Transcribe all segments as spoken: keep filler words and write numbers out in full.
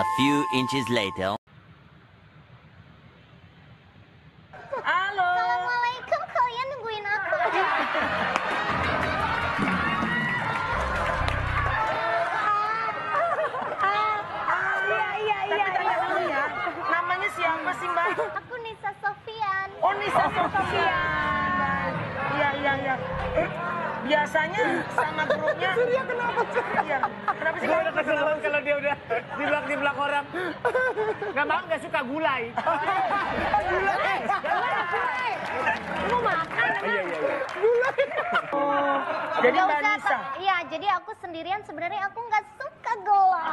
few inches later. Halo. Assalamualaikum, kalian nungguin aku. Iya, iya, iya. Tapi tanya dulu ya, namanya siapa sih Mbak? Aku Nisa Sofian. Oh, Nisa Sofian. Iya, iya, iya. Eh, biasanya sama grupnya. Surya kenapa? Iya. Kenapa sih? Gue udah kesel banget kalau dia udah di belak di belak orang. Gak mau, gak suka gulai. Gulai, gulai. Mau makan? Iya, iya, iya. Oh, jadi Nggak Mbak usah, Nisa. Iya, jadi aku sendirian sebenarnya aku nggak suka gelap.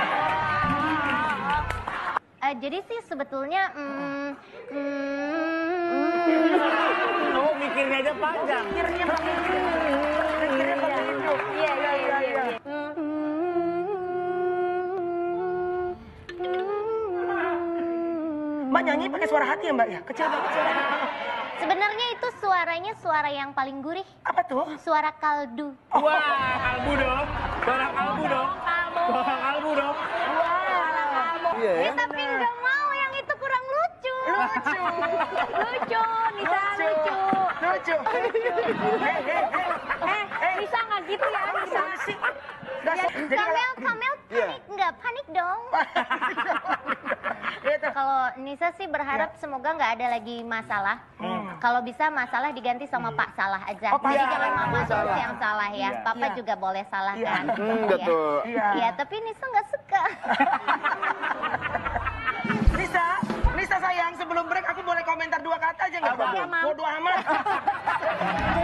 Eh, jadi sih sebetulnya, mm, mm, Oh, mikirnya aja panjang. Mikirnya begitu. Mikirnya begitu. Iya, iya, iya, iya. Mbak nyanyi pakai suara hati ya Mbak ya? Kecil banget suara hati. Sebenarnya itu suaranya suara yang paling gurih, Apa tuh? suara kaldu. Wah, kalbu dong. Suara kalbu dong. Suara kalbu dong. Iya, ya, tapi nggak mau yang itu kurang lucu. Lucu. Lucu, Nisa lucu. Lucu. Hei, hei, hei. Eh, Nisa nggak gitu ya, Nisa. sih? Nggak Ya, sih. Jadi Kamel, Kamel panik nggak? Panik dong. Gitu. Kalau Nisa sih berharap semoga nggak ada lagi masalah. Kalau bisa masalah diganti sama Pak Salah aja. Oh, Pak Jadi Salah. jangan Mama terus Salah. yang salah ya. Iya. Papa Iya. juga boleh salah Iya. kan. Hmm, Iya. betul. Iya. Iya, tapi Nisa nggak suka. Nisa, Nisa sayang sebelum break aku boleh komentar dua kata aja nggak? Apa? Bodoh amat.